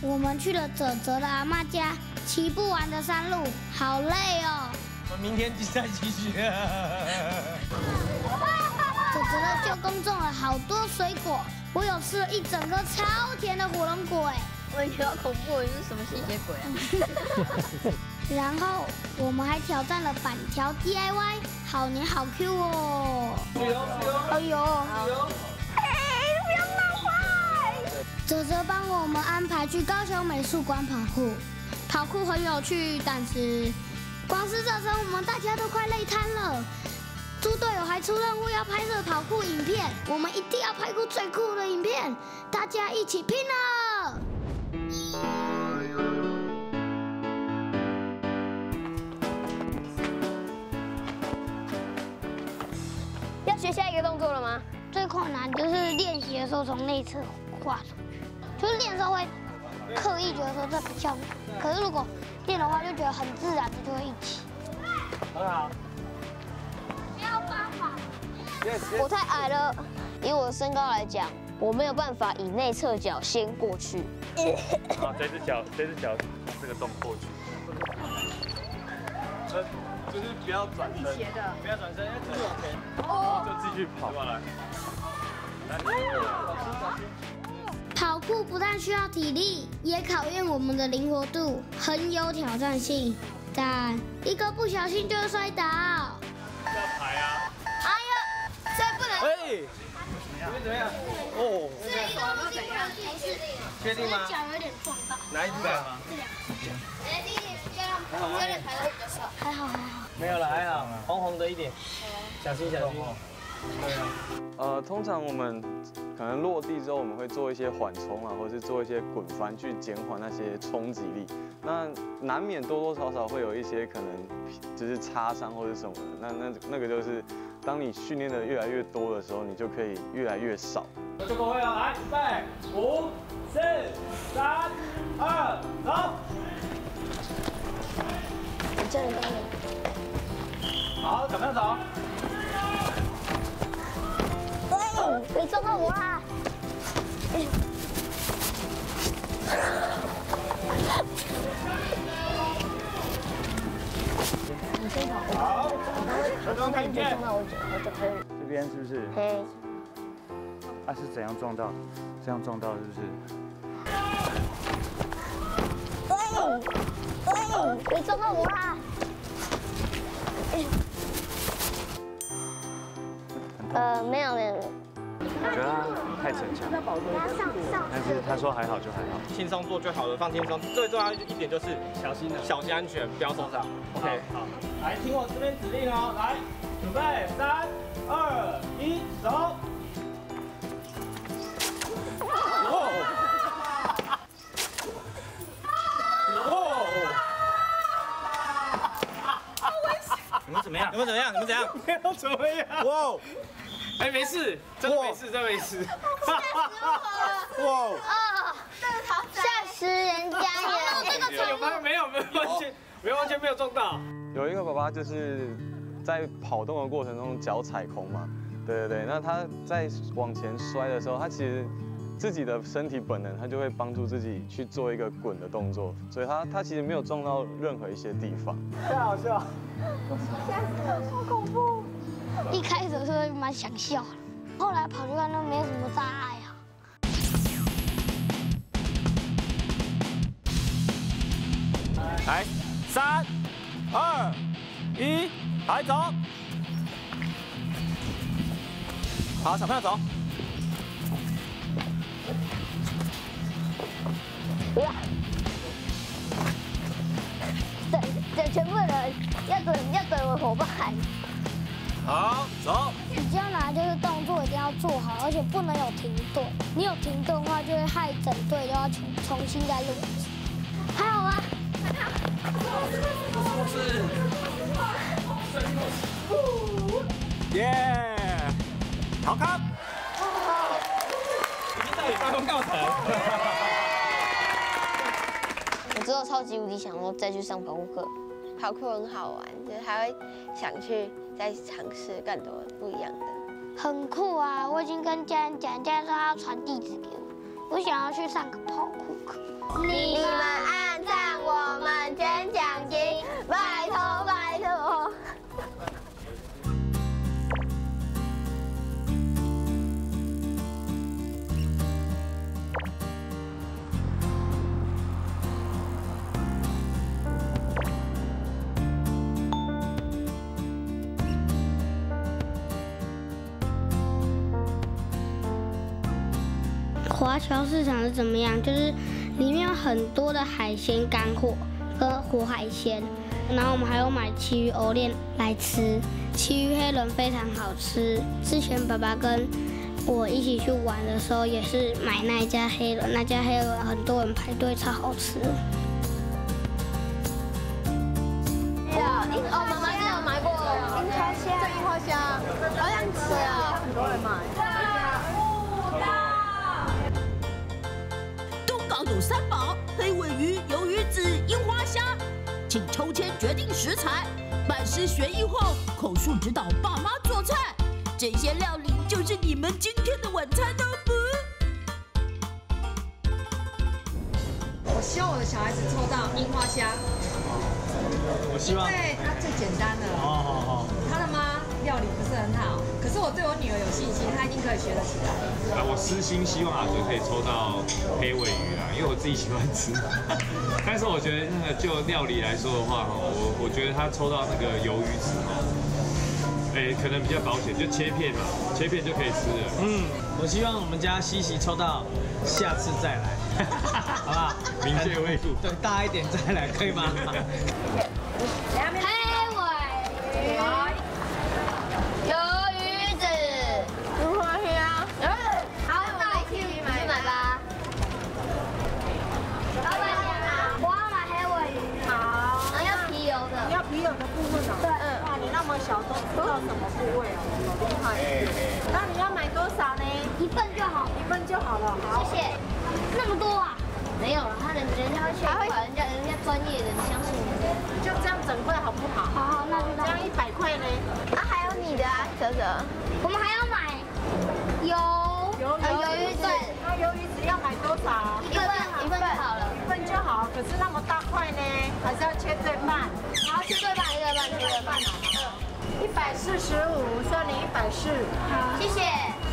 我们去了泽泽的阿嬷家，骑不完的山路，好累哦。 我们明天再继续。 泽泽的舅公种了好多水果，我有吃了一整颗超甜的火龙果哎。 我觉得好恐怖，你是什么吸血鬼啊？ 然后我们还挑战了板条 DIY， 好黏好 Q 哦。哎呦，不要闹坏！泽泽帮我们安排去高雄美术馆跑酷，跑酷很有趣，但是光是这时候我们大家都快累瘫了。猪队友还出任务要拍摄跑酷影片，我们一定要拍出最酷的影片，大家一起拼了！ 要学下一个动作了吗？ 最困难就是练习的时候从内侧画出去，就是练的时候会刻意觉得说这比较难，可是如果练的话就觉得很自然的就会一起。 很好。 不要帮忙。 我太矮了，以我的身高来讲，我没有办法以内侧脚先过去。 好，这只脚这个洞过去。就是不要转身， 不要转身，要继续往前。 就继续跑过来。 跑酷不但需要体力，也考验我们的灵活度，很有挑战性。但一个不小心就会摔倒。 要排啊！ 哎呀，所以不能。 哎，怎么样？哦，确定吗？ 脚有点撞到。 哪一只脚？ 有点排的比较少。 还好。 没有了，还好，红红的一点，小心。 通常我们可能落地之后，我们会做一些缓冲啊，或者是做一些滚翻，去减缓那些冲击力。那难免多多少少会有一些可能就是擦伤或者什么的。那个就是，当你训练的越来越多的时候，你就可以越来越少。 就各位了，来，预备，5、4、3、2，走。 这里都有。 好，小朋友走。 你撞到我啦！ 你先跑。 好，小朋友看影片。 撞到我脚可以。 这边是不是？ 嘿。 啊，是怎样撞到？这样撞到是不是？ 你撞到我啦！ 没有。 我觉得他太逞强，但是他说还好就还好， 轻松做就好了，放轻松。最重要一点就是小心安全，不要受伤。OK， 好，来听我这边指令哦，来，准备，3、2、1，走。 你们怎么样？ 没有怎么样？哇！哎，没事，真的没事。哇！ 吓死人家耶！ 有吗？没有，完全没有撞到。 有一个爸爸就是在跑动的过程中脚踩空嘛，对，那他在往前摔的时候，他其实自己的身体本能，他就会帮助自己去做一个滚的动作，所以他其实没有撞到任何一些地方。 太好笑。 吓死了，好恐怖！一开始的时候蛮想笑的，后来跑出来都没什么障碍啊。 来，3、2、1，来走。好，小朋友走。 等全部人要等我伙伴。 好，走。 比较难就是动作一定要做好，而且不能有停顿。你有停顿的话，就会害整队都要重新再录一次。还好吗？ 耶！好看。已经到你发功告成。 我之后超级无敌想说再去上跑酷课，跑酷很好玩，就是还会想去再尝试更多不一样的。 很酷啊！我已经跟家人讲，家人说他要传地址给我， 我想要去上个跑酷课。 你们按赞，我们捐奖金，拜托拜托。 华侨市场是怎么样？就是里面有很多的海鲜干货跟活海鲜，然后我们还有买旗鱼藕链来吃，旗鱼黑轮非常好吃。之前爸爸跟我一起去玩的时候，也是买那一家黑轮，那家黑轮很多人排队，超好吃。 哦，妈妈有买过樱花虾，这樱花虾好想吃啊，很多人买。 东港有3宝：黑尾鱼、鱿鱼子、樱花虾。请抽签决定食材，拜师学艺后，口述指导爸妈做菜。这些料理就是你们今天的晚餐哦不？ 我希望我的小孩子抽到樱花虾。 我希望， 因为它最简单的。好。他的妈料理不是很好，可是我对我女儿有信心，她一定可以学得起来。 我私心希望阿哲可以抽到黑尾鱼啦，因为我自己喜欢吃。但是我觉得那个就料理来说的话，我觉得他抽到那个鱿鱼子可能比较保险，就切片嘛，切片就可以吃了。 我希望我们家西西抽到，下次再来，好不好？ 明谢未故。 对，大一点再来，可以吗？ 鱿鱼子，樱花虾。好，那我去买吧。老板娘啊，我要买黑尾鱼。好，然后要皮油的。 你要皮油的部分哦。对。哇，你那么小都知道什么部位哦，好厉害。那你要买多少呢 1份就好 ？1份就好了。好， 谢谢。那么多啊？ 没有了，人家会全款，人家专业的，你相信我。 就这样整块好不好？ 好，那就这样100块呢。 啊，还有你的啊，泽泽。 我们还要买鱿鱼子。 那鱿鱼子要买多少 ？1份就好了。 1份就好，可是那么大块呢，还是要切对半。 好，切对半，切对半。 145，算你140。 好， 谢谢。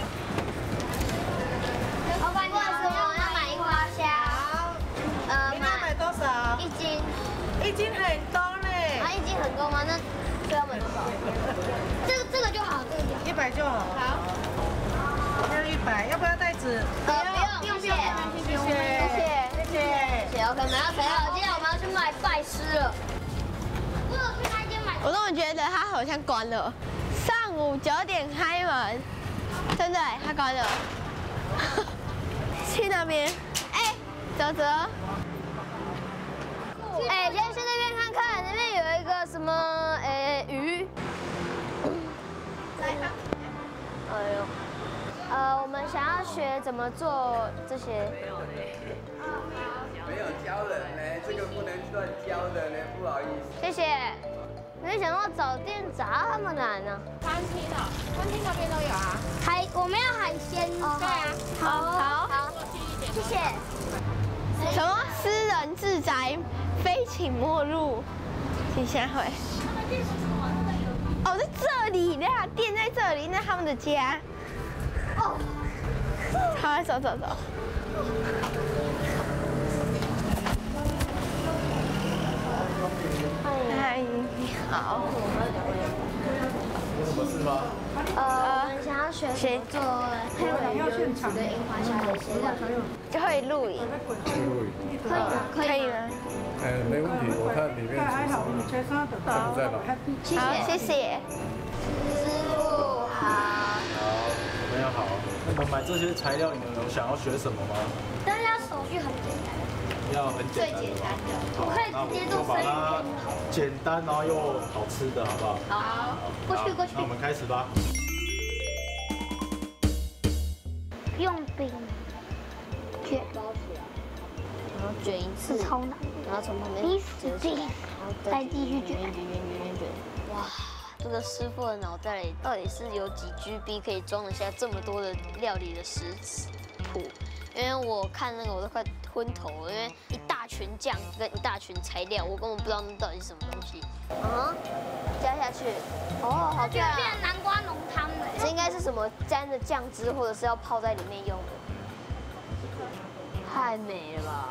老板娘，我要买樱花虾。 你要买多少 ？1斤。 1斤很多呢。 啊，1斤很多吗？那这要买多少？ 这个就好，这个就好。 100就好。好。要100，要不要袋子？ 不用，谢谢。OK， 买到材料，接下来我们要去买拜师了。 我有去那间买。 我怎么觉得它好像关了？上午9点开门，真的，它关了。去那边，泽泽。先去那边看看，那边有一个什么鱼。我们想要学怎么做这些。 没有教人呢，这个不能乱教的呢，不好意思。 谢谢。没想到找店咋那么难呢？ 餐厅那边都有啊。 我们要海鲜哦。 对啊。 好，谢谢。什么私人住宅，非请莫入。你先回。哦，在这里啦，店在这里，那他们的家。哦。好，走。嗨，你好。 有什么事吗？ 我们想要学做黑尾鱼子跟樱花虾的馅料， 就会录影。可以吗？ 没问题，我看里面他不在吧？ 好，谢谢。师傅好。 好，大家好。 那么买这些材料，你们有想要学什么吗？ 但是要手续很简单。 要很简单的吗？ 我可以直接做生鱼。 简单然后又好吃的，好不好？ 好，过去。 那我们开始吧。 用饼卷， 然后卷一次， 超难， 然后从旁边逼死自己，再继续卷。 哇，这个师傅的脑袋里到底是有几 GB 可以装得下这么多的料理的食谱？ 因为我看那个我都快昏头了，因为一大群酱跟一大群材料，我根本不知道那到底是什么东西。加下去，哦，好漂亮， 变南瓜浓汤了。 这应该是什么沾着酱汁，或者是要泡在里面用的，太美了吧！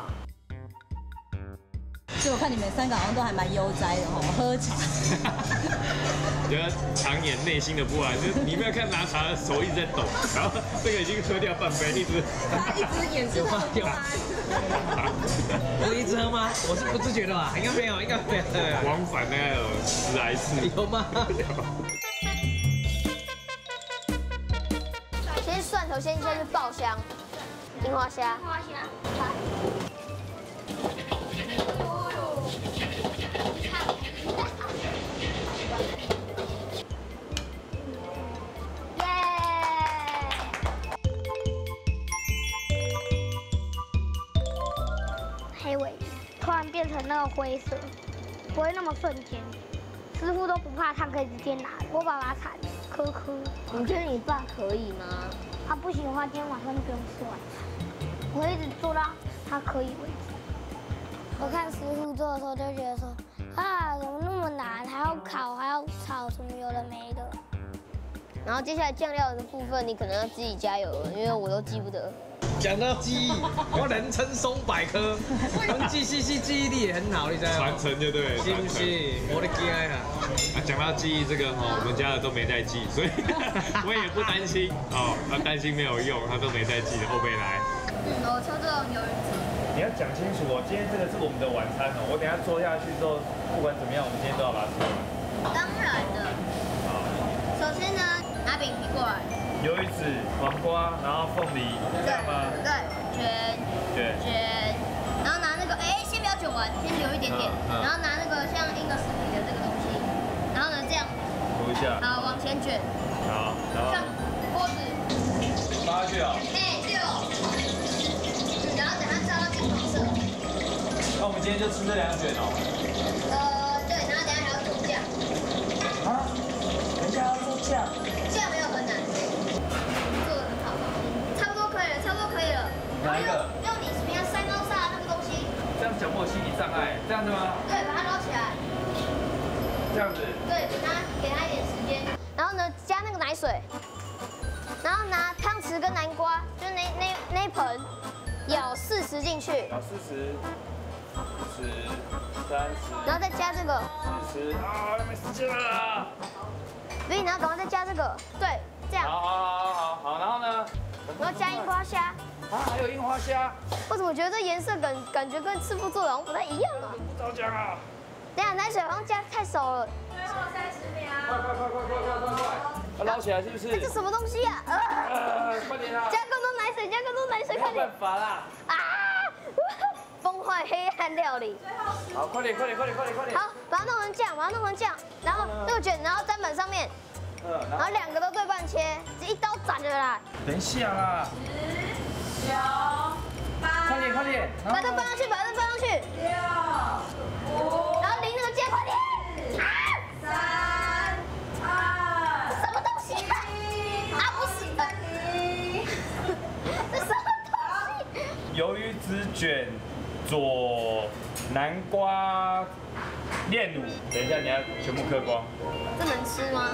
所以我看你们3个好像都还蛮悠哉的哈，喝茶。 觉得常演内心的不安，就是你没有看拿茶的手一直在抖，然后这个已经喝掉半杯，一直眼神很不安。 我一直喝吗？我是不自觉的吧？应该没有，应该没有。 往返大概有10来次。 有吗？ 先蒜头先去爆香，樱花虾。 黑尾鱼突然变成那个灰色，不会那么瞬间。师傅都不怕烫，可以直接拿。我爸爸惨，科。 你觉得你爸可以吗？ 他不行的话，今天晚上就不用吃晚餐。我会一直做到他可以为止。我看师傅做的时候就觉得说，啊，怎么那么难，还要烤，还要炒，什么有的没的。 然后接下来酱料的部分，你可能要自己加油了，因为我都记不得。 讲到记忆，我人称松百科，我们记忆力也很好，你知道吗？ 传承就对， 是不是？我的天啊！ 讲到记忆这个哈，我们家的都没在记，所以我也不担心哦。他担心没有用，他都没在记的，后背来。 我抽这种鱿鱼子。 你要讲清楚哦，今天这个是我们的晚餐哦。我等下做下去之后，不管怎么样，我们今天都要把它吃完。 当然的。 好。 首先呢，拿饼皮过来。 鱿鱼子、黄瓜，然后凤梨，这样吗？ 对，卷，然后拿那个，先不要卷完，先留一点点，然后拿那个像英格斯皮的这个东西，然后呢这样涂一下， 好，往前卷， 好，然后上锅子， 拉下去哦， 然后等它炸到金黄色。 那我们今天就吃这2卷哦。 对，然后等下还要做酱。 啊？等下要做酱？ 酱没有很难。 哪一个？ 用你平常3高沙那个东西。 这样讲我有心理障碍，这样对吗？ 对，把它捞起来。 这样子。 对，给它一点时间。然后呢，加那个奶水，然后拿汤匙跟南瓜，就是那一盆，舀40进去。 舀40、30。 然后再加这个。 40啊，没时间了。 所以你要赶快再加这个，对，这样。 好，然后呢？ 然后加樱花虾。 啊，还有樱花虾。 我怎么觉得这颜色感觉跟师傅做的好像不太一样啊？ 不着酱啊！ 等下奶水好像加太少了。 最后30秒。 快！捞起来是不是？ 这什么东西呀？ 快点啊！ 加更多奶水，快点！ 没办法啦！ 啊！崩坏黑暗料理。 好，快点！ 好，把它弄成酱，然后6卷，然后砧板上面。然后2个都对半切，这一刀斩了啦。 等一下啦。 10、9、8。 快点！ 把它放上去。6、5。然后淋那个酱，快点。 3、2。 什么东西啊？不是。这什么东西？ 鱿鱼子卷佐南瓜炼乳，等一下你要全部嗑光。 这能吃吗？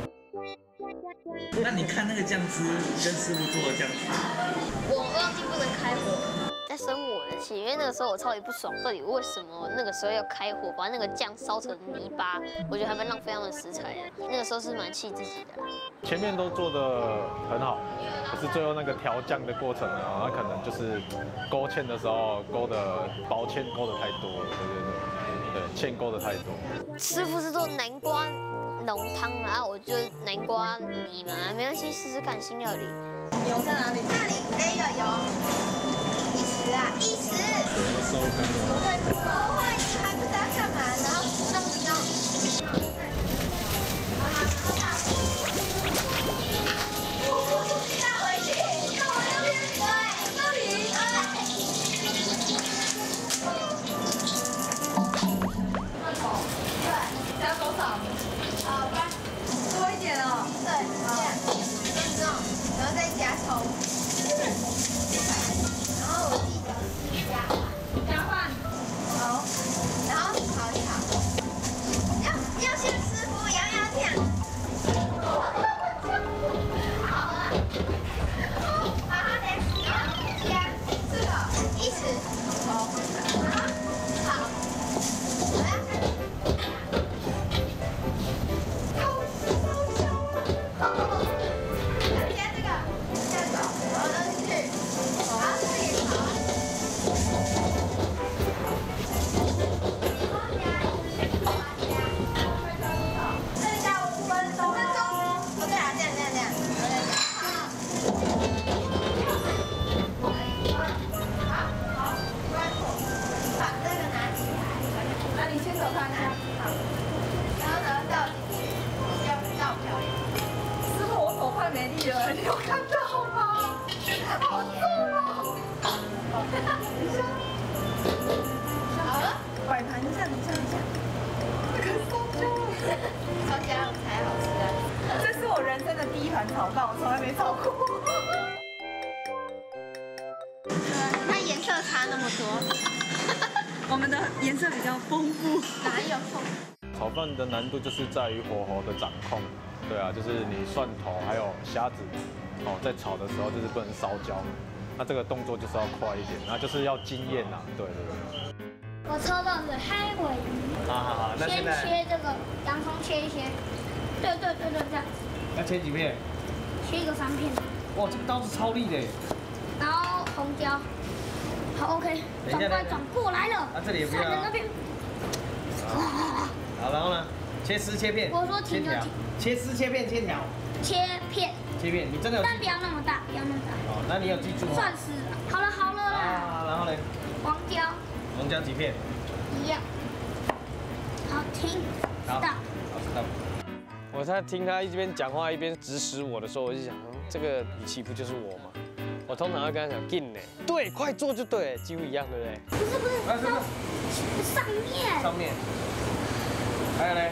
那你看那个酱汁跟师傅做的酱汁， 我忘记不能开火，在生我的气，因为那个时候我超级不爽，到底为什么那个时候要开火把那个酱烧成泥巴？我觉得还蛮浪费他们食材的。那个时候是蛮气自己的啦。 前面都做得很好，可是最后那个调酱的过程呢，它可能就是勾芡的时候勾的薄芡勾的太多了，对，芡勾的太多。 师傅是做南瓜浓汤，然后我就南瓜泥嘛，没关系，试试看新料理。 油在哪里？那里那个油，10啊，10。 收干了。 对，不会，你还不知道干嘛，然后弄。带回去，看我那边，对，这里，对，加多少？多一点哦。对，这样，然后再加葱。 手看一下。然后呢，倒进去，要漂亮。师傅，我手快没力了，你有看到吗？好重哦！好了，摆盘这样，这个烧焦了，烧焦才好吃啊！这是我人生的第一盘炒饭，我从来没炒过。它颜色差那么多，我们的颜色比较丰富，哪有丰富？ 炒饭的难度就是在于火候的掌控，对啊，就是你蒜头还有虾子，哦，在炒的时候就是不能烧焦，那这个动作就是要快一点，然后就是要经验呐，对。 我抽到的海尾鱼， 好，那先切这个洋葱，切一些，对，这样。 要切几片？ 切一个3片。 哇，这个刀子超利的。 然后红椒，好 OK， 转过来了。 这里也不要。 那边。 好，然后呢？切丝切片。 我说停就停。 切丝切片切条。 切片。你真的有？ 但不要那么大，不要那么大。 哦，那你有记住吗？ 算是好了啦。 啊，然后呢？ 黄椒。 黄椒几片？ 一样。好，停。 好，知道。 我在听他一边讲话一边指使我的时候，我就想，这个语气不就是我吗？我通常会跟他讲进呢，对，快做就对，几乎一样，对不对？ 不是， 上面。还有嘞？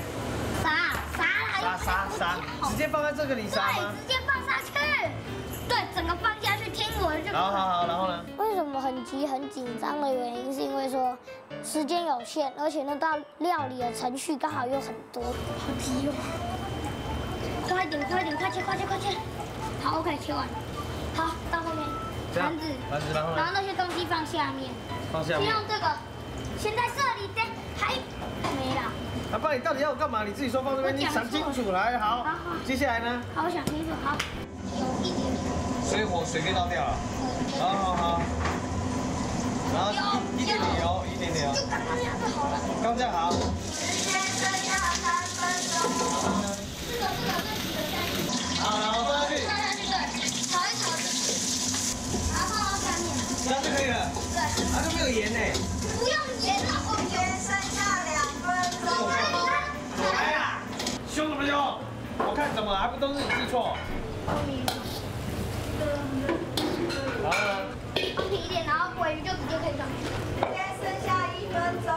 沙， 直接放在这个里沙吗？ 对，直接放下去。对，整个放下去，听我的就。 好，然后呢？ 为什么很急很紧张的原因，是因为说时间有限，而且那道料理的程序刚好有很多，好急哦。快点，快切！好 ，OK， 切完。好，到后面盘子，然后那些东西放下面。先用这个，先在这里，还没了。 阿爸，你到底要我干嘛？你自己说放这边，你想清楚来。好，接下来呢？ 好，我想清楚。好，有一点点。 水给倒掉了。好。然后一点点油。 就刚刚这样就好了。 刚这样好。 时间剩下3分钟。这个好，然后放下去。 炒一炒就行。然后下面。 这样就可以了。对。都没有盐呢。 不用盐了，我们剩下2分钟。 来呀！凶什么凶？我看怎么还不都是你记错？然后呢？ 放平一点，然后尾鱼就直接可以上去。剩下1分钟。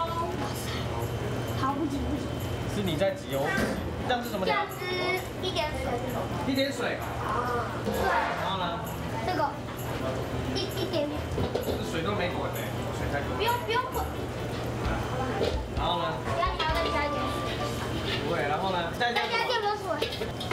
好，不急。 是你在急哦。这样是什么？ 这样子一点水。 一点水。 对。 然后呢？ 这个一点点。 这水都没滚呢，水太滚。 不用滚。 然后呢？ 你要再加一点水。 不会，然后呢？再加点水。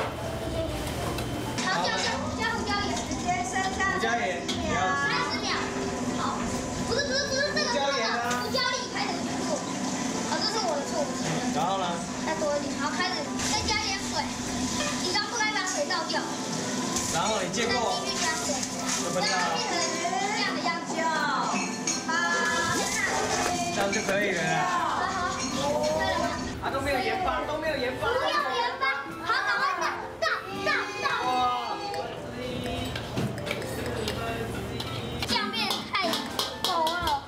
然后加胡椒盐。时间剩下胡椒盐。 30秒。好。不是这个错。胡椒里开始做。好，这是我的错误。 然后呢？ 再多一点，好，开始再加点水。你刚不该把水倒掉。 然后你见过？ 再继续加水。 怎么加？ 这样的样子。 这样就可以了。 好。 都没有盐巴，不用盐巴。 好，赶快倒。 哇！ 酱面太稠了。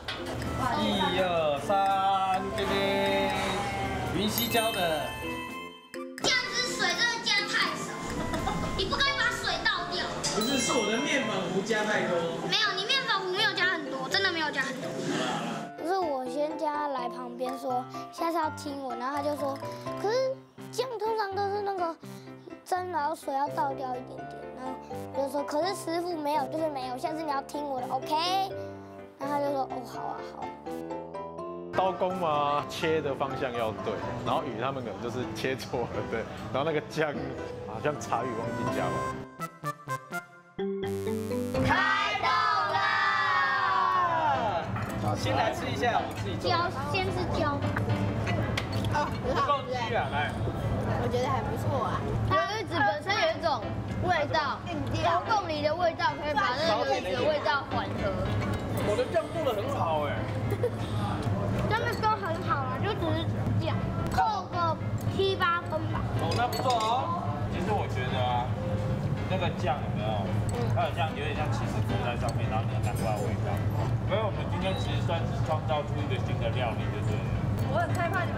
1、2、3，对对。云溪教的。 这样子水真的加太少，你不该把水倒掉。 不是我的面粉糊加太多。 没有，你面粉糊没有加很多，真的没有加很多。就是我先叫他来旁边说，下次要听我，然后他就说，可是酱通常都是那个蒸，然后水要倒掉一点点，然后我就说，可是师傅没有，就是没有，下次你要听我的 ，OK？ 然后他就说，哦，好啊，好。 刀工嘛，切的方向要对，然后鱼他们可能就是切错了，对，然后那个酱好像茶鱼忘记加了。 开动啦！ 好，先来吃一下我自己做的。 椒，先是椒。 哦，很好吃哎。 来， 我觉得还不错啊。 鱿鱼子本身有一种味道，油贡梨的味道可以把那个鱿鱼子的味道缓和。 我的酱做的很好哎。 真的都很好啊，就只是这样，扣个7、8分吧。 哦，那不错哦。 其实我觉得啊，那个酱有没有？它有点像起司涂在上面，然后那个南瓜味道。所以我们今天其实算是创造出一个新的料理，对不对？ 我很害怕你们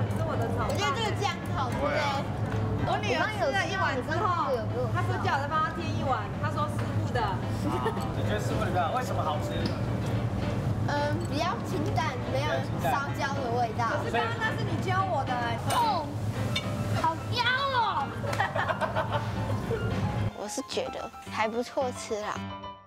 觉得这个酱好吃哎。我女儿吃了1碗之后，她说叫我再帮她添1碗，她说师傅的。 你觉得师傅的为什么好吃？ 比较清淡，没有烧焦的味道。可是刚刚那是你教我的哎。 哦，好香哦！ 我是觉得还不错吃啦。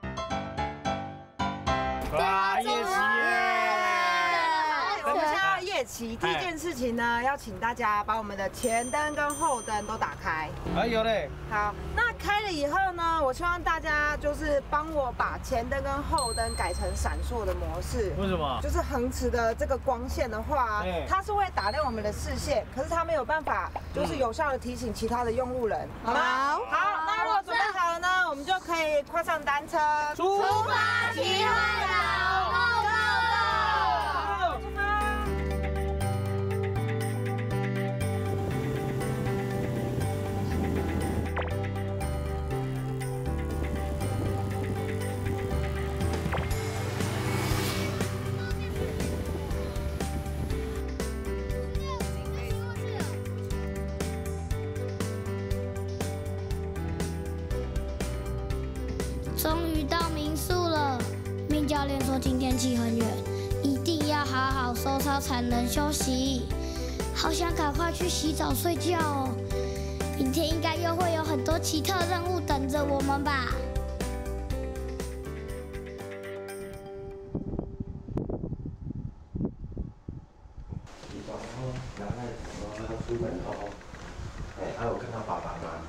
哇，夜骑耶！ 我们现在要夜骑，第一件事情呢，要请大家把我们的前灯跟后灯都打开。 有嘞。 好，那开了以后呢，我希望大家就是帮我把前灯跟后灯改成闪烁的模式。 为什么？ 就是恒驰的这个光线的话，它是会打亮我们的视线，可是它没有办法就是有效的提醒其他的用路人，好吗？好，那如果准备好了呢，我们就可以跨上单车， 出发奇幻岛 ，Go Go Go！ 出发！ 终于到民宿了，命教练说今天气很远，一定要好好收操才能休息。好想赶快去洗澡睡觉哦，明天应该又会有很多奇特任务等着我们吧。 出门哦，还有看到爸爸吗？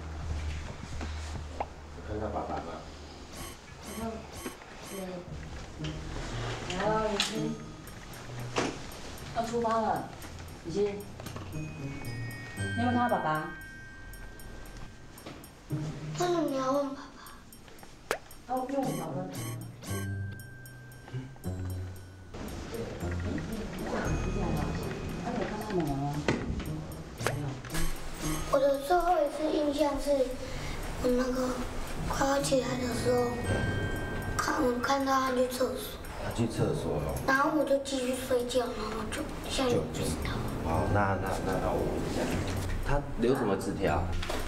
有看到爸爸吗？ 然后雨欣要出发了，雨欣，你有没有看到爸爸？ 为什么你要问爸爸？ 哦，因为我想问他。那你有看到妈妈吗？ 我的最后一次印象是，我那个快要起来的时候，看到他去厕所。 他去厕所了。 然后我就继续睡觉，然后就现在不知道。 好，那我问一下，他留什么纸条？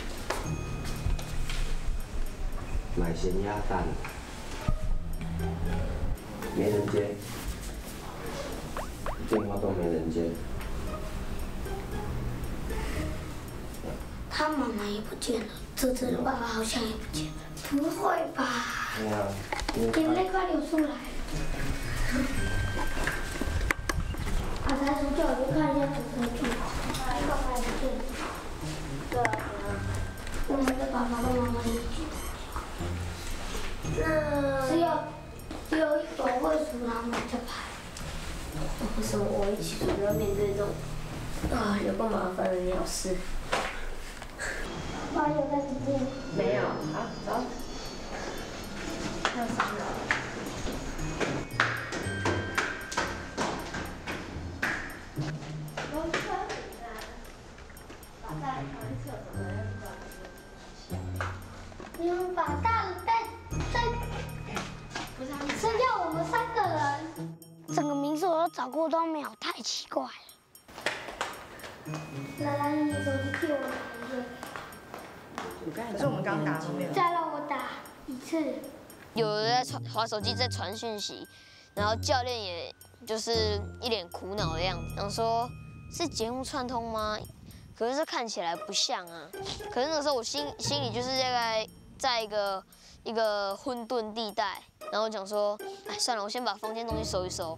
买咸鸭蛋，没人接，电话都没人接。 他妈妈也不见了，泽泽的爸爸好像也不见了。不会吧？ 对啊， 眼泪快流出来了。把抬头叫我去看一下泽泽的状况，他爸爸也不见了。对啊，我们的爸爸跟妈妈也不见了。那只有一种会数，然后我就拍。 为什么我一起主要面对这种有够麻烦的鸟事？ 妈有在里面？ 没有，好，走。要上了。 你们把大的带，剩下我们3个人。整个民宿我都找过都没有，太奇怪了。来，你手机借我拿一个。 可是我们刚打都没有。 再让我打一次。 有人在滑手机，在传讯息，然后教练也就是一脸苦恼的样子，想说是节目串通吗？可是这看起来不像啊。可是那时候我心里就是在一个混沌地带，然后讲说，哎，算了，我先把房间东西收一收。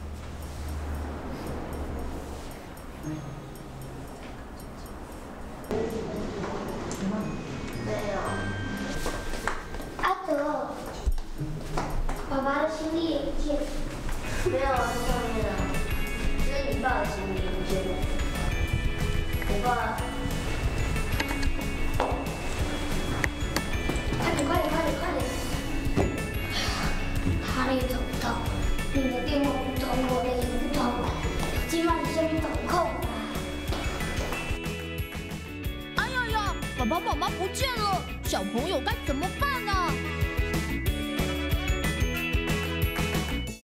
没有。阿德，爸爸的行李也不见了。 没有啊，在上面啊。这是你爸的行李不见了。我爸。 快点！他也找不到，你的电话不通，我的也不通，今晚先找空。 哎呀呀，爸爸妈妈不见了，小朋友该怎么办呢？